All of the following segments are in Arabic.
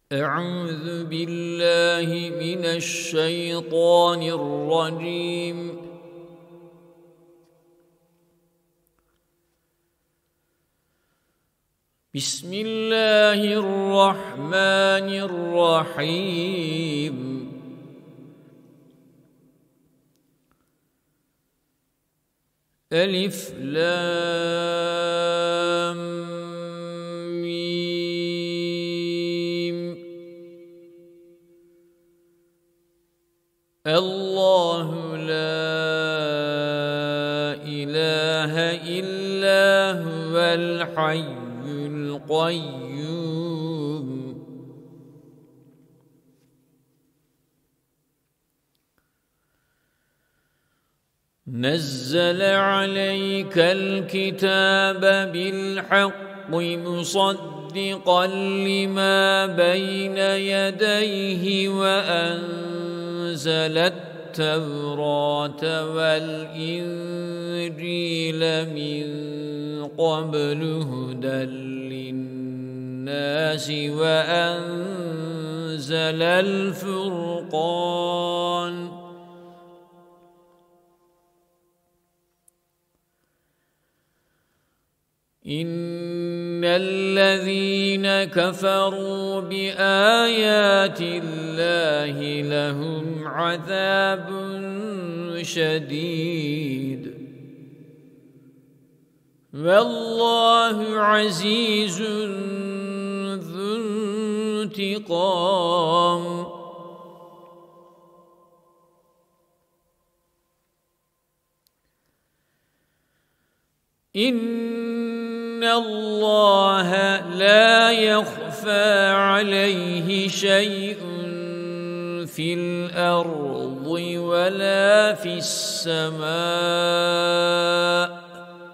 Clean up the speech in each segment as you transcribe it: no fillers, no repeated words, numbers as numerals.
أعوذ بالله من الشيطان الرجيم. بسم الله الرحمن الرحيم. ألف لام ميم. الله لا إله إلا هو الحي القيوم. نزل عليك الكتاب بالحق مصدقا لما بين يديه وأنزل التوراة والإنجيل من قبل هدى للناس وأنزل الفرقان. إن الذين كفروا بآيات الله لهم عذاب شديد والله عزيز ذو انتقام. إن الله لا يخفى عليه شيء في الأرض ولا في السماء.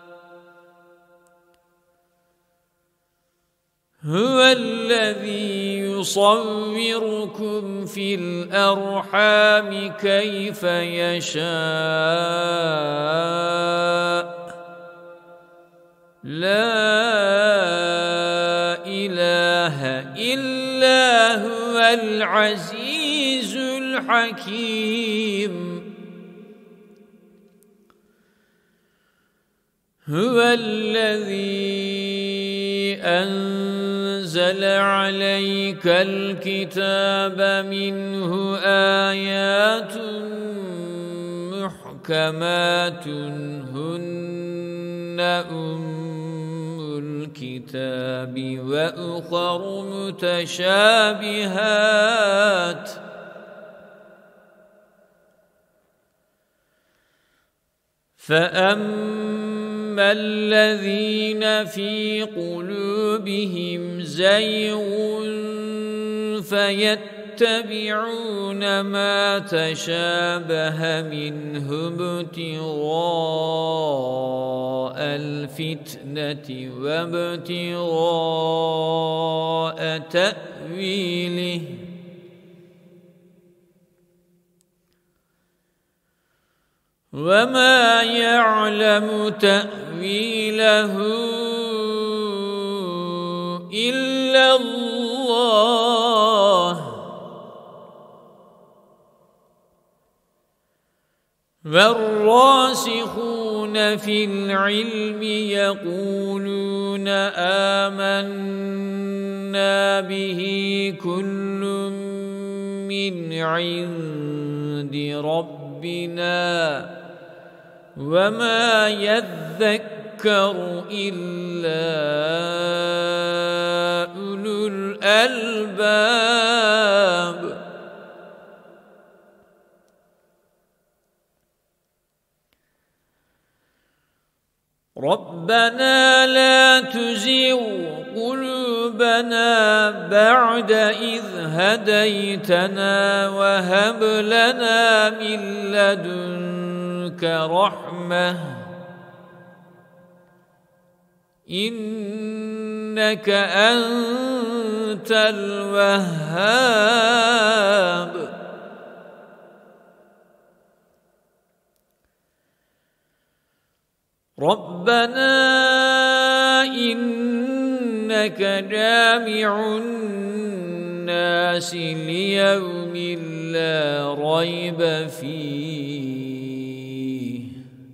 هو الذي يصوركم في الأرحام كيف يشاء. لا إله إلا هو العزيز الحكيم. هو الذي أنزل عليك الكتاب منه آيات محكمات هن الكتاب وأخر متشابهات. فأما الذين في قلوبهم زيغ فيتبعون ما تشابه منه ابتغاء الفتنة وابتغاء تأويله وما يعلم تأويله إلا الله. والراسخون في العلم يقولون آمنا به كل من عند ربنا وما يذكر إلا أولو الألباب. ربنا لا تزغ قلوبنا بعد إذ هديتنا وهب لنا من لدنك رحمة إنك أنت الوهاب. ربنا إنك جامع الناس ليوم لا ريب فيه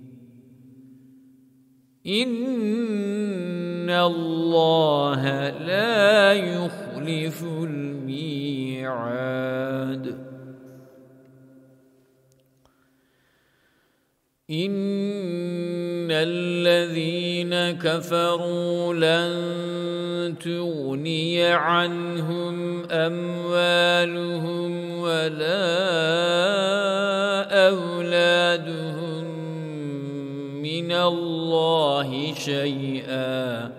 إن الله لا يخلف الميعاد إن الذين كفروا لن تغني عنهم أموالهم ولا أولادهم من الله شيئا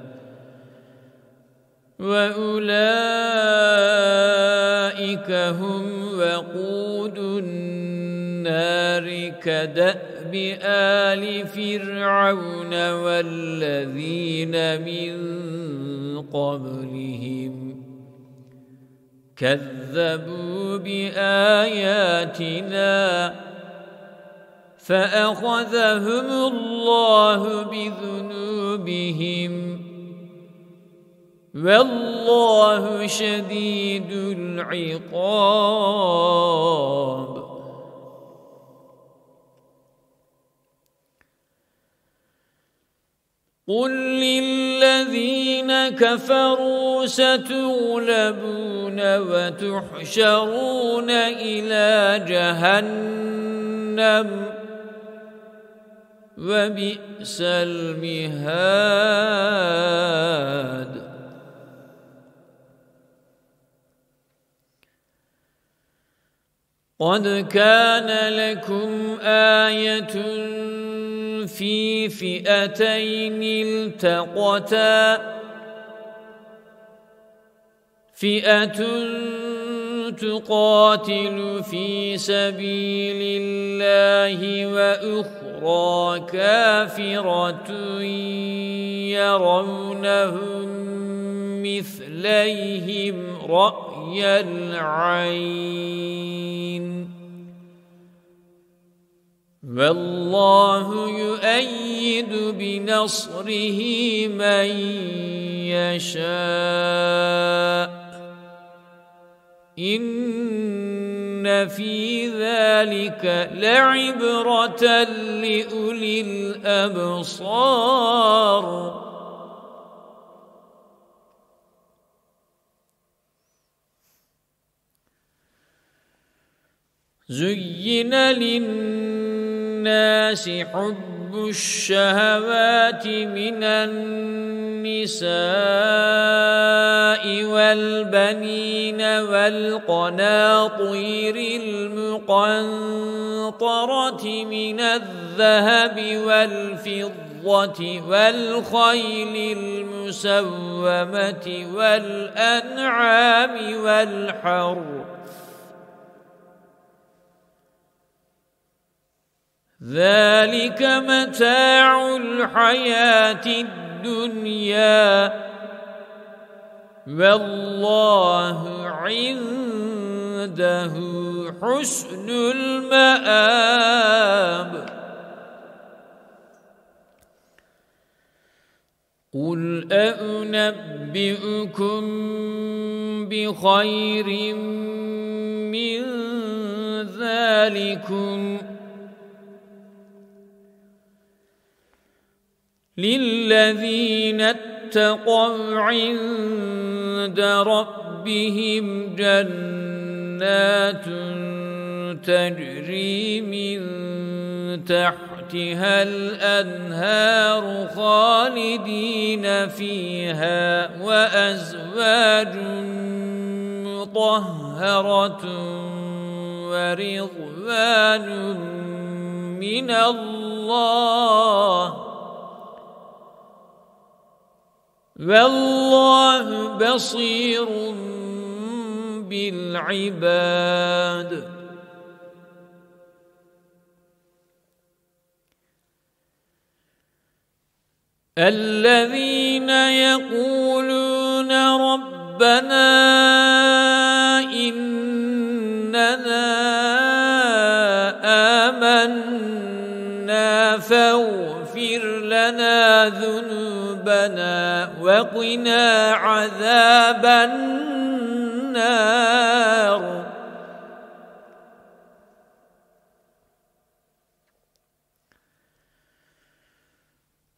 وأولئك هم وقود النار كدأب آل فرعون والذين من قبلهم كذبوا بآياتنا فأخذهم الله بذنوبهم والله شديد العقاب قل للذين كفروا ستغلبون وتحشرون إلى جهنم وبئس المهاد قد كان لكم آية في فئتين التقتا فئة تقاتل في سبيل الله وأخرى كافرة يرونهم مثليهم رأي العين والله يؤيد بنصره من يشاء إن في ذلك لعبرة لأولي الأبصار زين للناس حب الشهوات من النساء والبنين والقناطير المقنطرة من الذهب والفضة والخيل المسومة والأنعام والحرث ذلك متاع الحياة الدنيا والله عنده حسن المآب قل أنبئكم بخير من ذلكم للذين اتقوا عند ربهم جنات تجري من تحتها الأنهار خالدين فيها وأزواج مطهرة ورضوان من الله والله بصير بالعباد الذين يقولون ربنا إننا آمنا فاغفر لنا ذنوبنا وقنا عذاب النار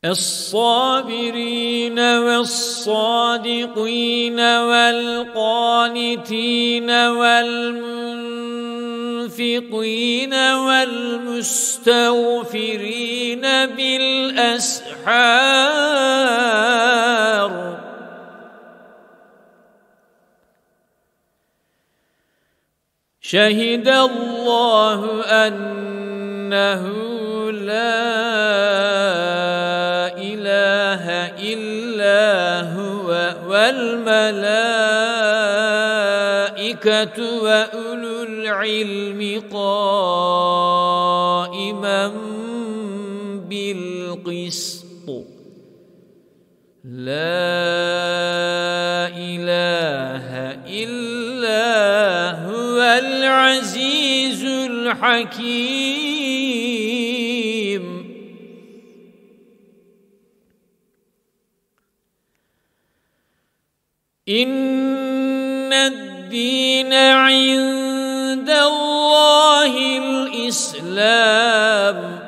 الصابرين والصادقين والقانتين والمنفقين والمستغفرين بالأسحار شهد الله أنه لا إله إلا هو والملائكة وأولو العلم قائما بالقسط لا إله إلا هو العزيز الحكيم إن الدين عند الله الإسلام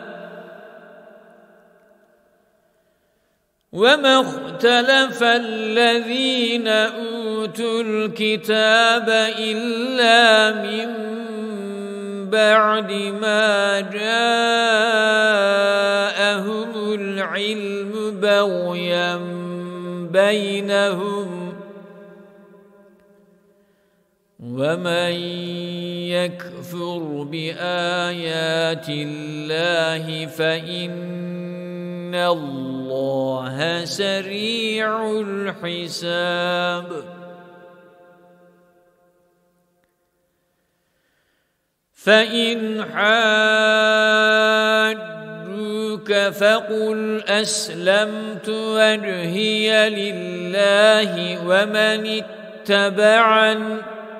وما اختلف الذين أوتوا الكتاب إلا من بعد ما جاءهم العلم بغيا بينهم ومن يكفر بآيات الله فإن الله سريع الحساب فإن حاجوك فقل أسلمت وجهي لله ومن اتبعني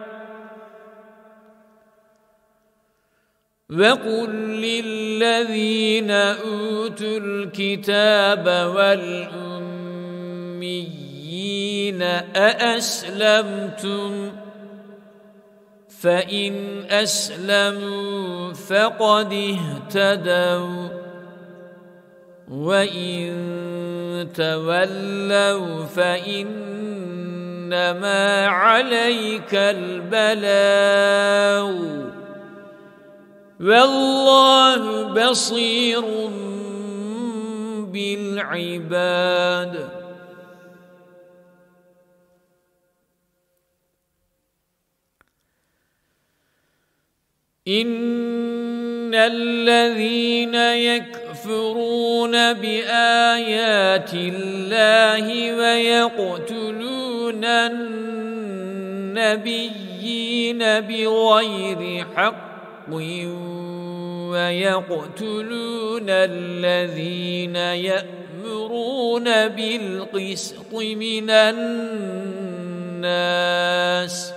وقل للذين أوتوا الكتاب والأميين أأسلمتم فإن أسلموا فقد اهتدوا وإن تولوا فإنما عليك البلاغ والله بصير بالعباد إن الذين يكفرون بآيات الله ويقتلون النبيين بغير حق ويقتلون الذين يأمرون بالقسط من الناس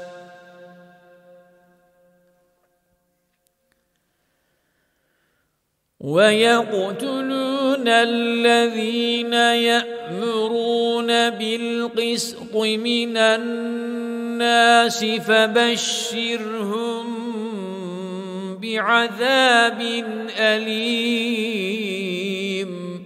ويقتلون الذين يأمرون بالقسط من الناس فبشرهم بعذاب أليم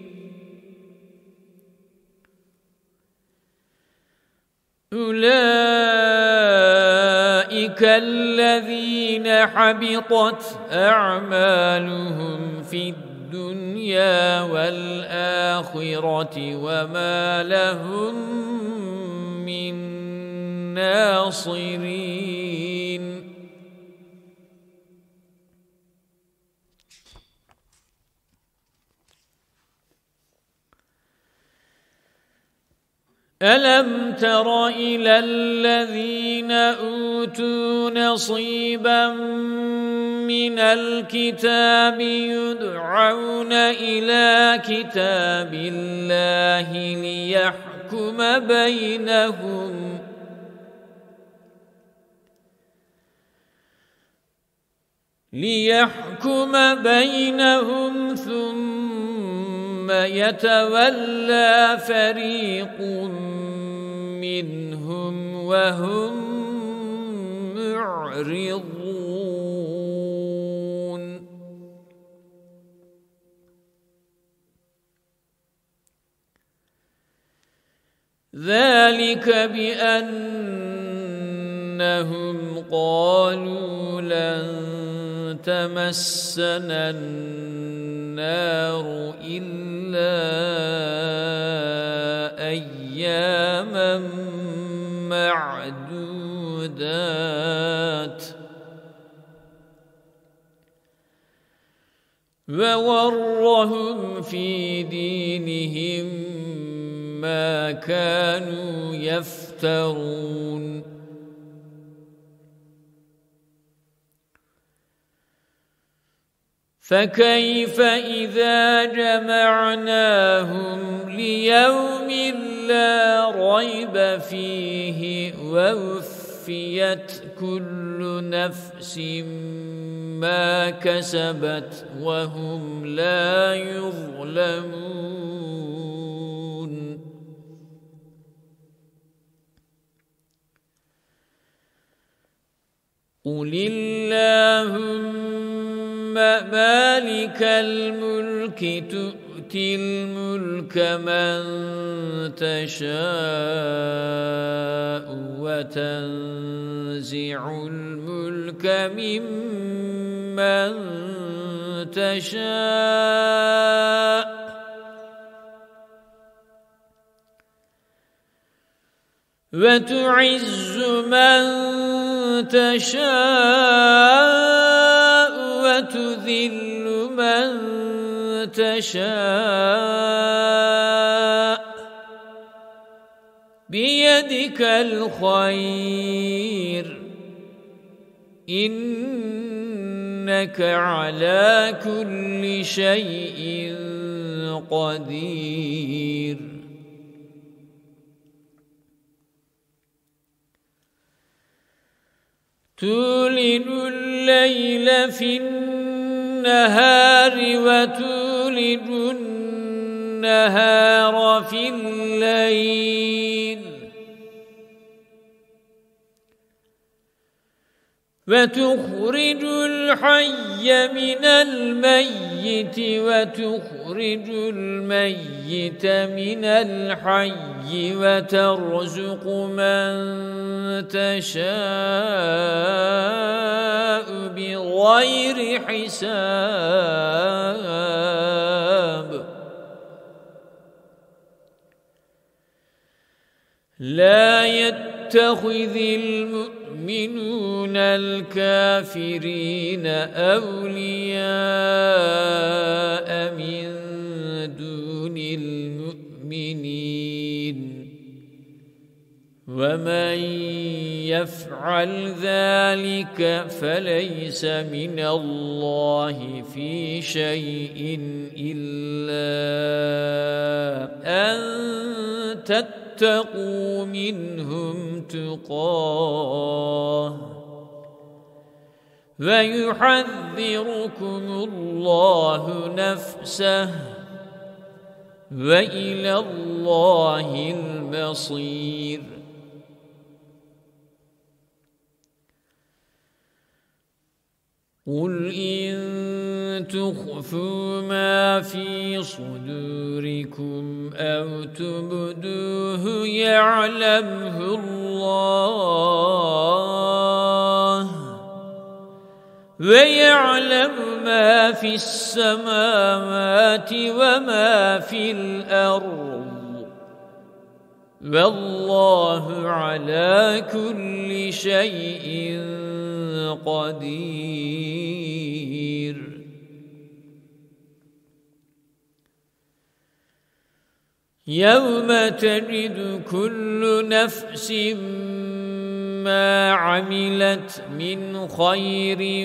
أولئك الذين حبطت أعمالهم في الدنيا والآخرة وما لهم من ناصرين ألم تر إلى الذين أوتوا نصيبا من الكتاب يدعون إلى كتاب الله ليحكم بينهم ثم يتولى فريق منهم وهم معرضون. ذلك بأنهم قالوا لن تمسنا النار إلا أياما معدودات وغرهم في دينهم ما كانوا يفترون فكيف إذا جمعناهم ليوم لا ريب فيه ووفيت كل نفس ما كسبت وهم لا يظلمون قل اللهم مالك الملك تؤتي الملك من تشاء وتنزع الملك ممن تشاء وتعز من تشاء وتذل من تشاء بيدك الخير إنك على كل شيء قدير تولد الليل في النهار وتولد النهار في الليل وتخرج الحي من الميت وتخرج الميت من الحي وترزق من تشاء بغير حساب لا يتخذ المؤمنون الكافرين أولياء من دون المؤمنين ومن يفعل ذلك فليس من الله في شيء إلا أن تتقوا منهم تقاه ويحذركم الله نفسه وإلى الله المصير قل إن تخفوا ما في صدوركم أو تبدوه يعلمه الله ويعلم ما في السماوات وما في الأرض والله على كل شيء قدير يوم تجد كل نفس ما عملت من خير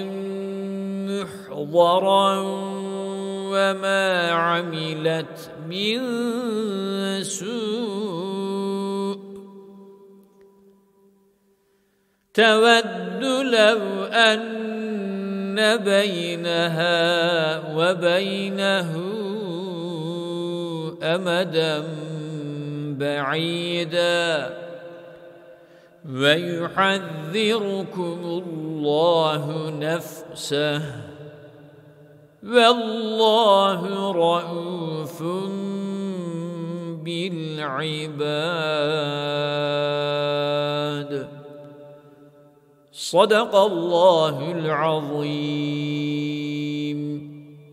محضرا وما عملت من سوء تود لو أن بينها وبينه أمدا بعيدا ويحذركم الله نفسه والله رؤوف بالعباد. صدق الله العظيم.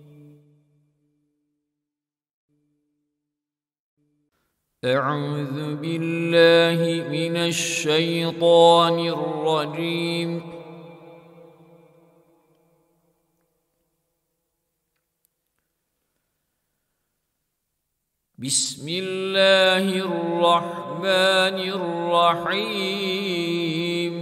أعوذ بالله من الشيطان الرجيم. بسم الله الرحمن الرحيم.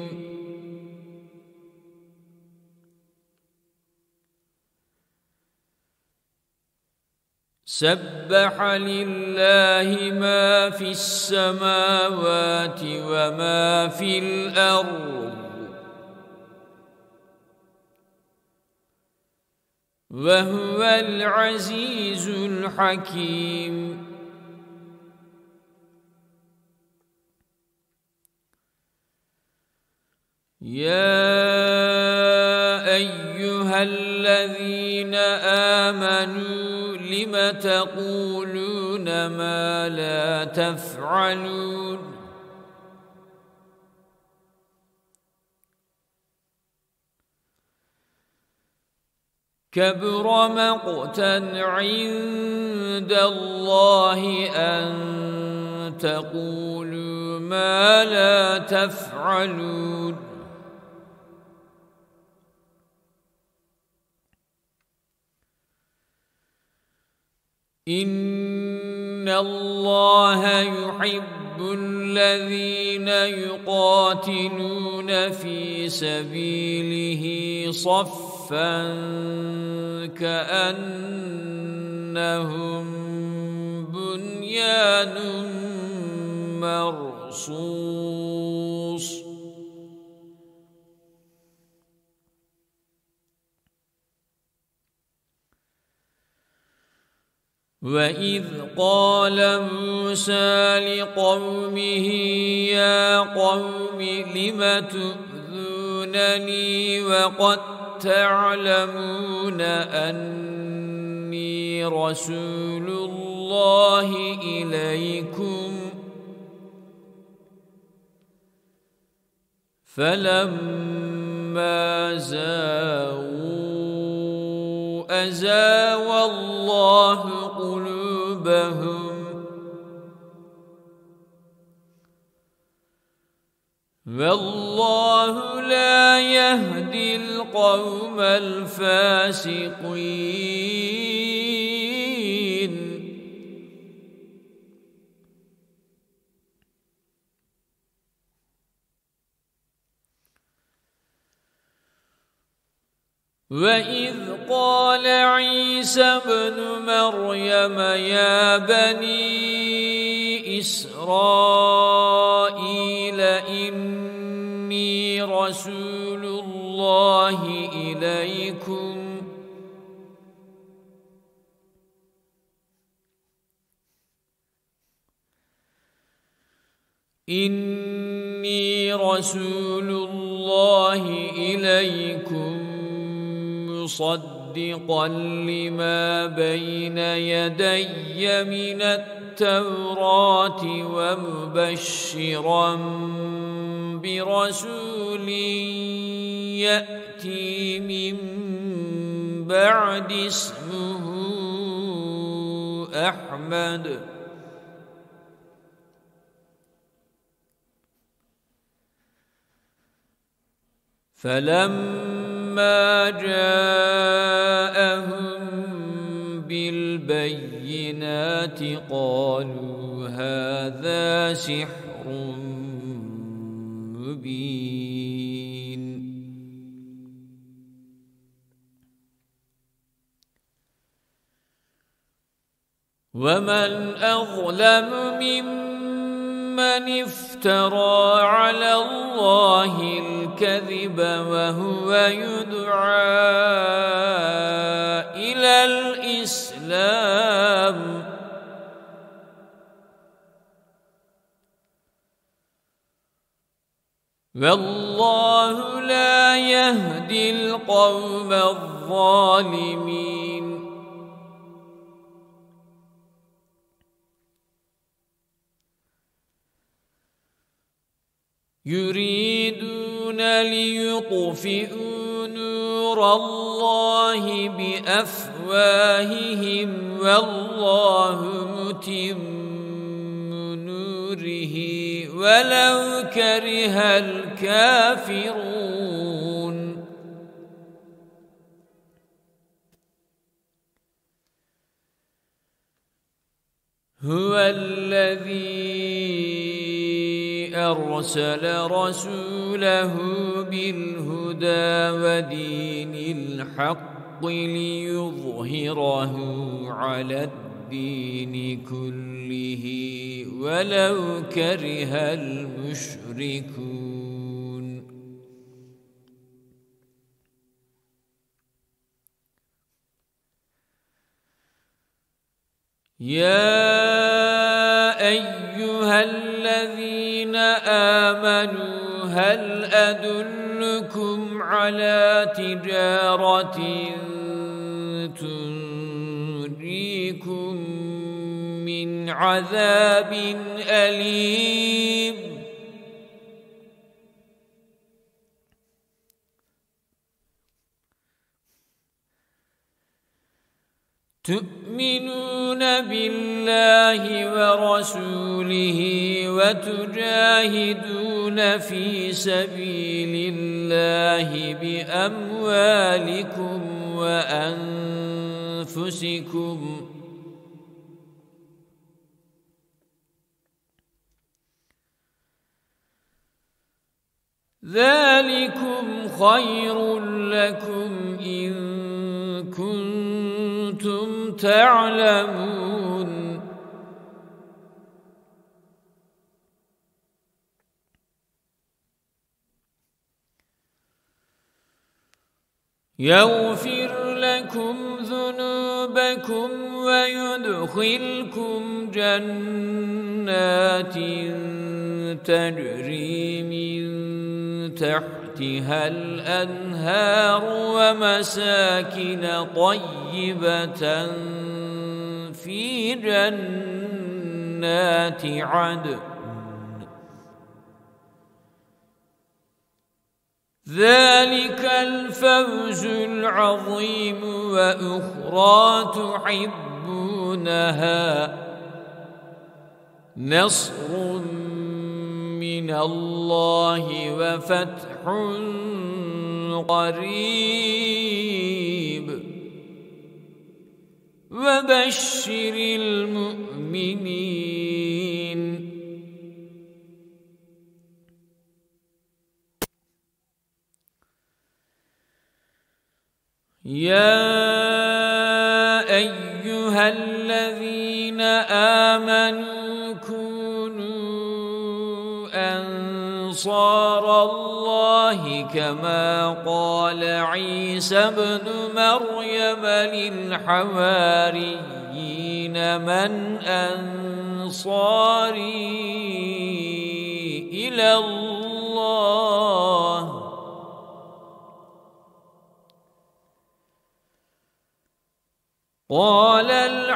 سبح لله ما في السماوات وما في الأرض وهو العزيز الحكيم. يا أيها الذين آمنوا لم تقولون ما لا تفعلون. كبر مقتا عند الله أن تقولوا ما لا تفعلون. إن الله يحب الذين يقاتلون في سبيله صفا كأنهم بنيان مرصوص. وَإِذْ قَالَ مُوسَى لِقَوْمِهِ يَا قَوْمِ لِمَ تُؤْذُونَنِي وَقَدْ تَعْلَمُونَ أَنِّي رَسُولُ اللَّهِ إِلَيْكُمْ. فَلَمَّا أزاغ الله قلوبهم والله لا يهدي القوم الفاسقين. وَإِذْ قَالَ عِيسَى ابْنُ مَرْيَمَ يَا بَنِي إِسْرَائِيلَ إِنِّي رَسُولُ اللَّهِ إِلَيْكُمْ مصدقا لما بين يدي من التوراة ومبشرا برسول يأتي من بعد اسمه أحمد. فلما جاءهم بالبينات قالوا هذا سحر مبين. ومن أظلم ممن افترى على الله الكذب وهو يدعى إلى الإسلام والله لا يهدي القوم الظالمين. يريدون ليطفئوا نور الله بأفواههم والله متم نوره ولو كره الكافرون هو الذي أرسل رسوله بالهدى ودين الحق ليظهره على الدين كله ولو كره المشركون يا أيها الذين آمنوا هل أدلكم على تجارة تنجيكم من عذاب أليم تؤمنون بالله ورسوله وتجاهدون في سبيل الله بأموالكم وأنفسكم ذلكم خير لكم إن كنتم تعلمون يغفر لكم ذنوبكم ويدخلكم جنات تجري من تحتها الأنهار ومساكن طيبة في جنات عدن ذلك الفوز العظيم وأخرى تحبونها نصر من الله وفتح قريب وبشر المؤمنين يا أيها الذين آمنوا كونوا أنصار الله كما قال عيسى ابن مريم للحواريين من أنصاري إلى الله قال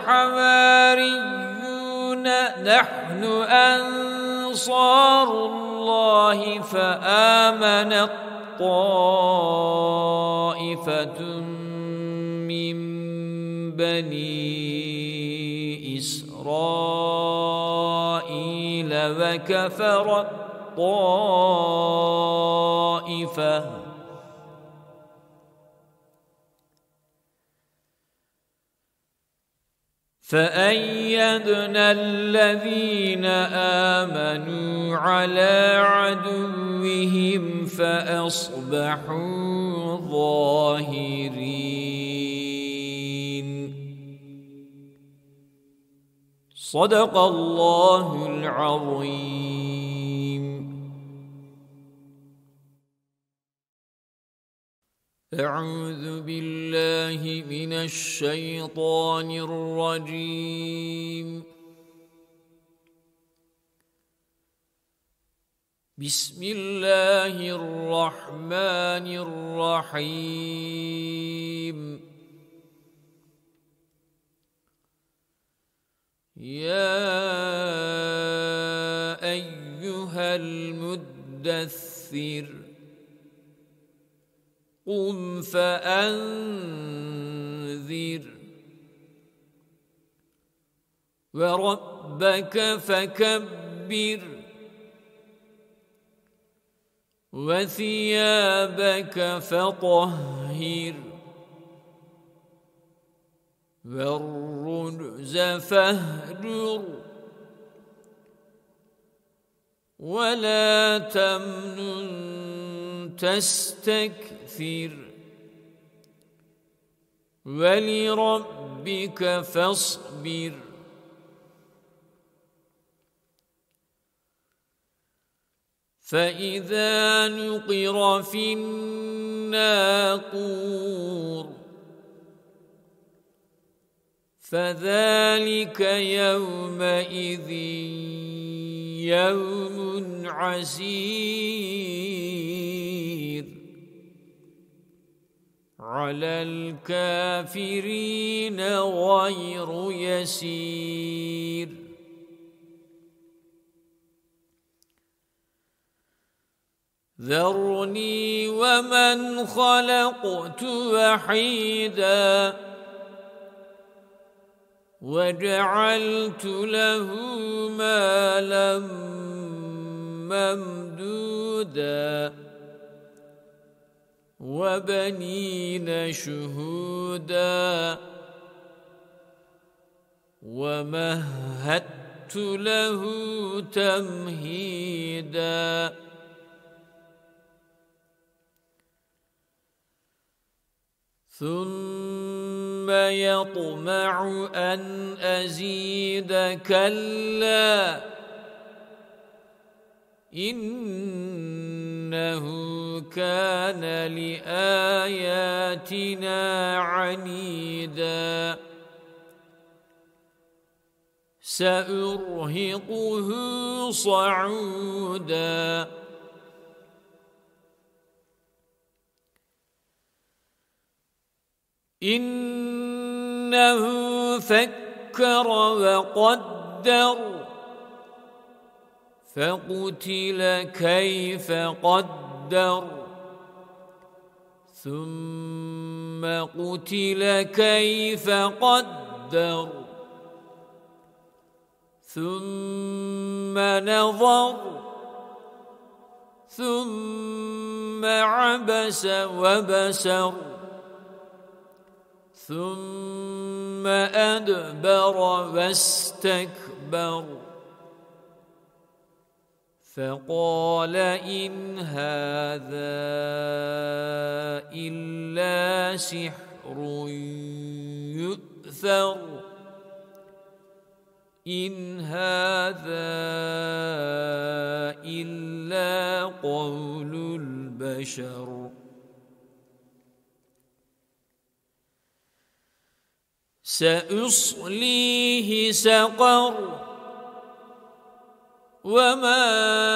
الحواريون نحن أنصار الله فآمنت طائفة من بني إسرائيل وكفرت طائفة فأيدنا الذين آمنوا على عدوهم فأصبحوا ظاهرين صدق الله العظيم. أعوذ بالله من الشيطان الرجيم. بسم الله الرحمن الرحيم. يا أيها المدثر المدثر قم فأنذر وربك فكبر وثيابك فطهر والرجز فاهجر ولا تمنن تستكثر ولربك فاصبر فإذا نقر في الناقور فذلك يومئذ يوم عسير على الكافرين غير يسير ذرني ومن خلقت وحيدا وجعلت له مالا ممدودا وبنين شهودا ومهدت له تمهيدا ثم يطمع أن أزيد كلا إنه كان لآياتنا عنيدا سأرهقه صعودا إنه فكر وقدر فقتل كيف قدر ثم قتل كيف قدر ثم نظر ثم عبس وبسر ثم أدبر واستكبر فقال إن هذا إلا سحر يؤثر إن هذا إلا قول البشر سأصليه سقر وما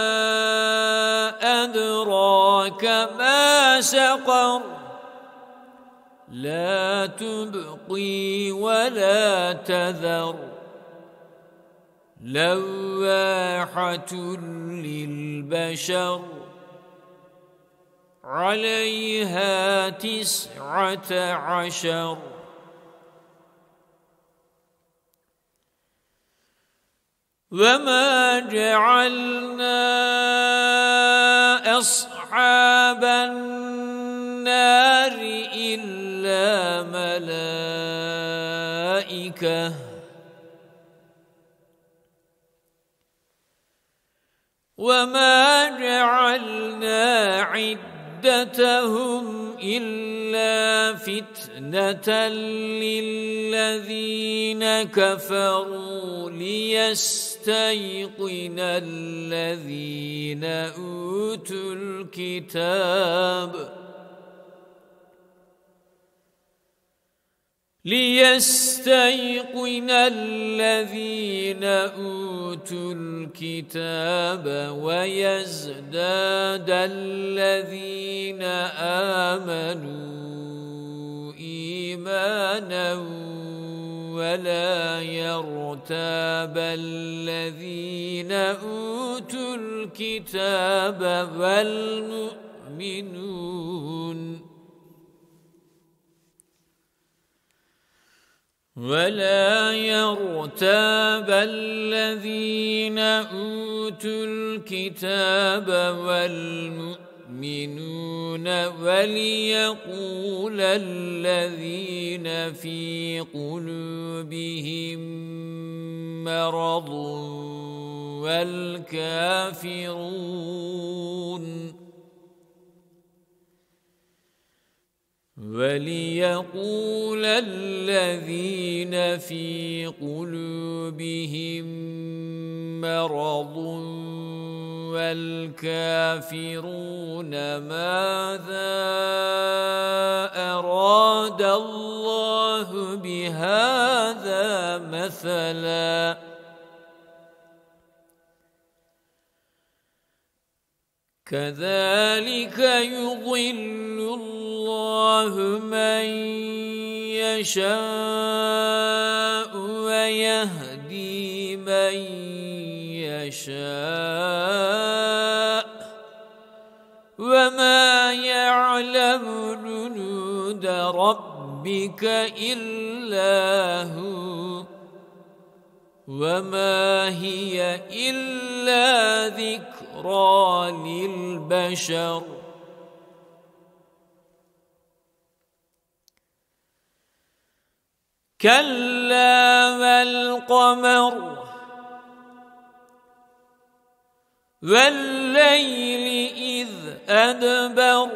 أدراك ما سقر لا تبقي ولا تذر لواحة للبشر عليها 19 وما جعلنا أصحاب النار إلا ملائكة وما جعلنا عدتهم إلا فتنة للذين كفروا ليستيقن الذين أوتوا الكتاب ويزداد الذين آمنوا إيمانا ولا يرتاب الذين أوتوا الكتاب والمؤمنون ولا يرتاب الذين أوتوا الكتاب والمؤمنون وليقول الذين في قلوبهم مرض وليقول الذين في قلوبهم مرض والكافرون ماذا أراد الله بهذا مثلا كذلك يضل الله من يشاء ويهدي من يشاء وما يعلم جنود ربك إلا هو وما هي إلا ذكرى للبشر كلا والقمر والليل إذ أدبر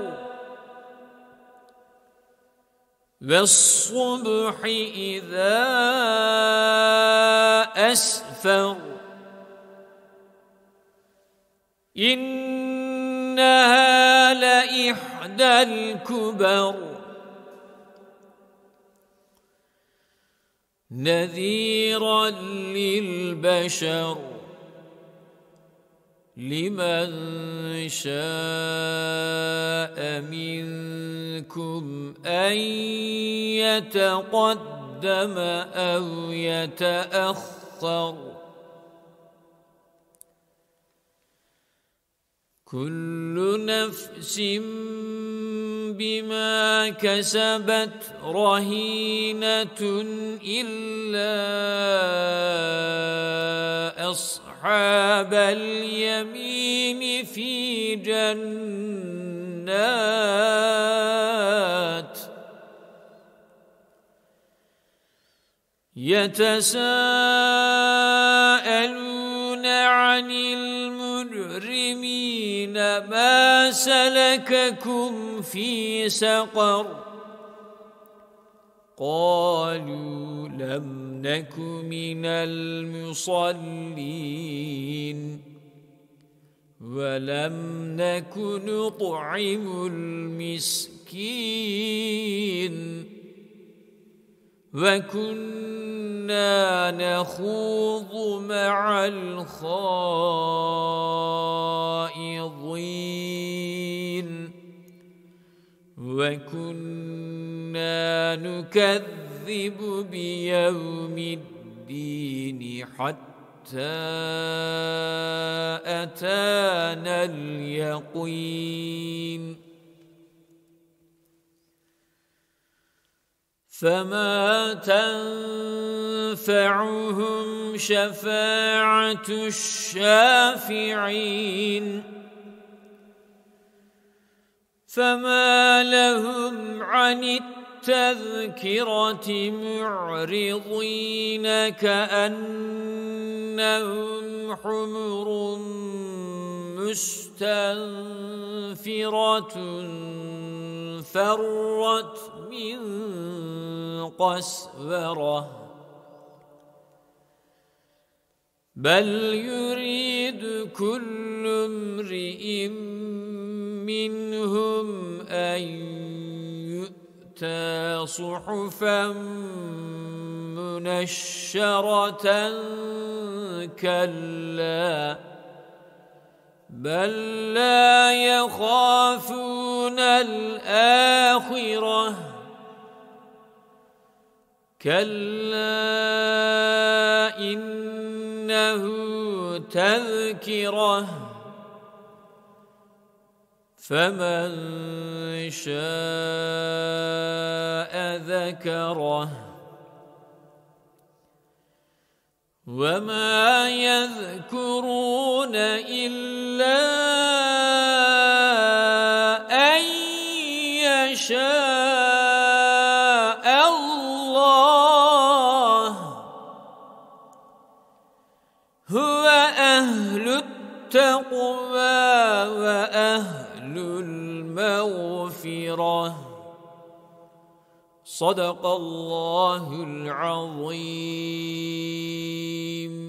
والصبح إذا أسفر إنها لإحدى الكبر نذيرا للبشر لمن شاء منكم أن يتقدم أو يتأخر كل نفس بما كسبت رهينة إلا أصحاب اليمين في جنات يتساءلون عن المجرمين ما سلككم في سقر قالوا لم نك من المصلين ولم نك نطعم المسكين وكنا نخوض مع الخائضين وكنا نكذب بيوم الدين حتى أتانا اليقين فما تنفعهم شفاعة الشافعين فما لهم عن التذكرة معرضين كأنهم حمر مستنفرة فرت من قسورة بل يريد كل امرئ منهم أن يؤتى صحفا منشرة كلا بل لا يخافون الآخرة كلا إنه تذكرة فمن شاء ذكره وما يذكرون إلا أن يشاء الله هو أهل التقوى وأهل المغفرة صدق الله العظيم.